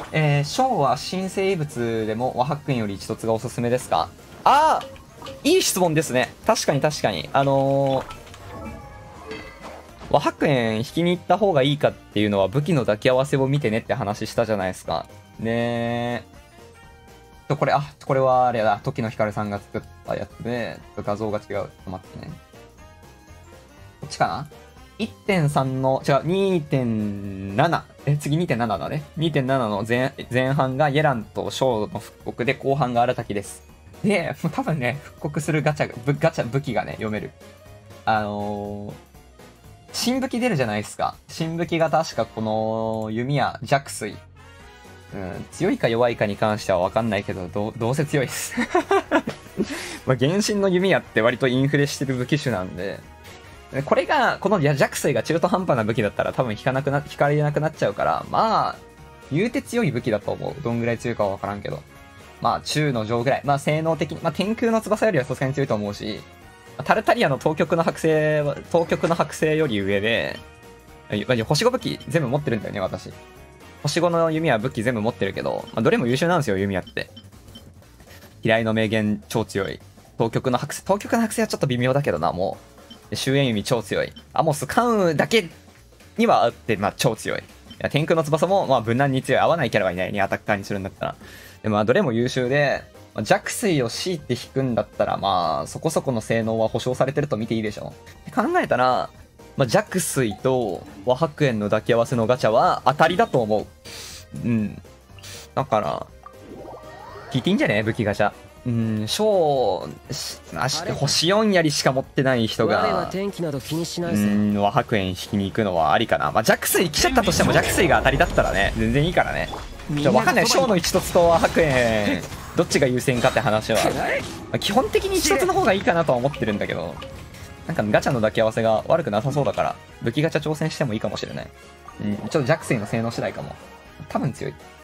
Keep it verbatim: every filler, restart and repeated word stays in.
えー、ショーは新生物でも和白煙より一突がおすすめですか？ああ、いい質問ですね。確かに確かに。あのー、和白煙引きに行った方がいいかっていうのは武器の抱き合わせを見てねって話したじゃないですか。ねえ。と、これ、あ、これはあれだ。時野ひかるさんが作ったやつで、ちょっと画像が違う。ちょっと待ってね。こっちかな？ いってんさん の、違う、にてんなな。え、次 にてんなな だね。にてんなな の 前, 前半がイェランとショーの復刻で、後半が荒滝です。で、もう多分ね、復刻するガチャ、ぶガチャ、武器がね、読める。あのー、新武器出るじゃないですか。新武器が確かこの、弓矢、弱水。うん、強いか弱いかに関しては分かんないけど、どう、どうせ強いです。まあ、原神の弓矢って割とインフレしてる武器種なんで、これが、この弱水が中途半端な武器だったら多分引かなくな、引かれなくなっちゃうから、まあ、言うて強い武器だと思う。どんぐらい強いかはわからんけど。まあ、中の上ぐらい。まあ、性能的に、まあ、天空の翼よりはさすがに強いと思うし、タルタリアの東極の剥製は、東極の剥製より上で、星ご武器全部持ってるんだよね、私。星ごの弓矢武器全部持ってるけど、まあ、どれも優秀なんですよ、弓矢って。平井の名言超強い。東極の剥製、東極の剥製はちょっと微妙だけどな、もう。終焉弓超強い。アモスカウンだけにはあって、まあ超強い。いや天空の翼もまあ無難に強い。合わないキャラはいないね、アタッカーにするんだったら。でまあどれも優秀で、まあ、弱水を強いて引くんだったら、まあそこそこの性能は保証されてると見ていいでしょ。って考えたら、まあ、弱水と和白煙の抱き合わせのガチャは当たりだと思う。うん。だから、聞いていいんじゃね武器ガチャ。うん、小、星よん槍しか持ってない人が、うん、和白煙引きに行くのはありかな。まあ、弱水来ちゃったとしても弱水が当たりだったらね、全然いいからね。ちょ、わかんない。小の一突と和白煙、どっちが優先かって話は。まあ、基本的に一突の方がいいかなとは思ってるんだけど、なんかガチャの抱き合わせが悪くなさそうだから、武器ガチャ挑戦してもいいかもしれない。うん、ちょっと弱水の性能次第かも。多分強い。